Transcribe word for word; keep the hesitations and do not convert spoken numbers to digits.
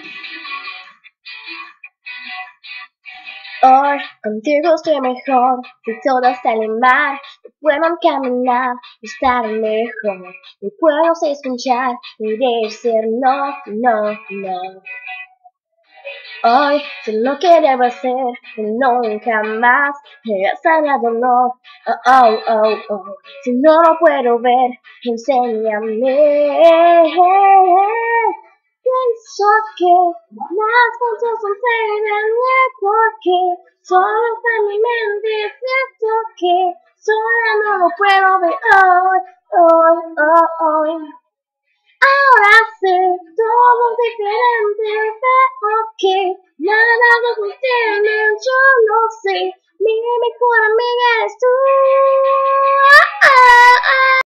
Hoy contigo estoy mejor, si todo sale mal, puedo caminar, estar mejor, y puedo escuchar, y decir no, no, no. Hoy sé lo que debo hacer, y nunca más regresar dolor. Oh, oh, oh, oh. Si no lo puedo ver, enséñame. Pienso que las cosas suceden porque solo está en mi mente. Siento que sola no lo puedo ver hoy, hoy, hoy, hoy. Ahora sé, todo es diferente, veo que nada lo sostiene, yo no sé, mi mejor amiga eres tú.